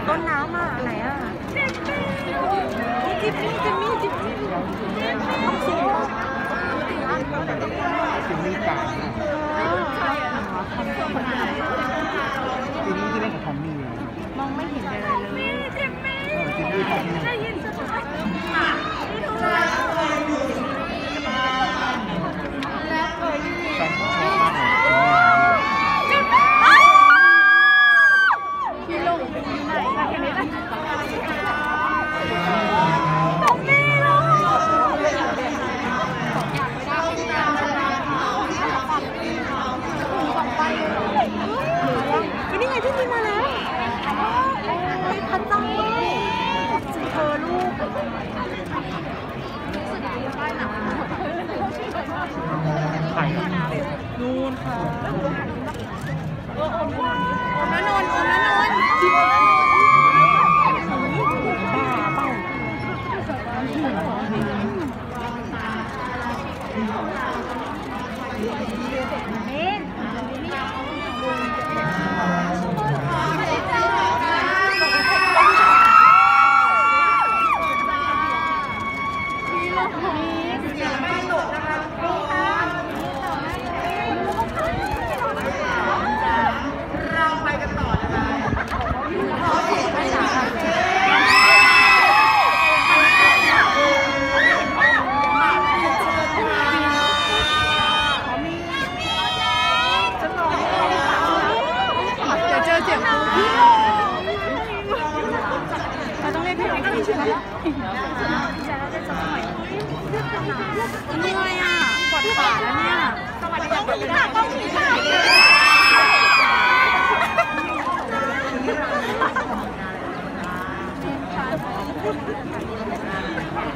ต้นน้ำอ่ะไหนอ่ะจิบมี่จิบมี่จิบมี่ต้องสูงจิมมี่กาจิมมี่ที่เล่นกับทอมมี่มองไม่เห็นอะไรเลยจิมมี่ทอมมี่ชอบมากเลยพี่ลงไหนแค่นี้แหละนี่ไงที่มีมาแล้วพันต้องเธอลูกถ่ายนู่นค่ะโอมนะนนท์โอมนะนนท์บ้าเปล่าเราต้องเล่นเพลงนี้ใช่ไหมเหนื่อยอ่ะปวดขาแล้วเนี่ยสวัสดีค่ะต้องผีค่ะ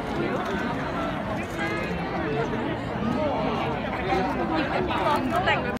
แต่ง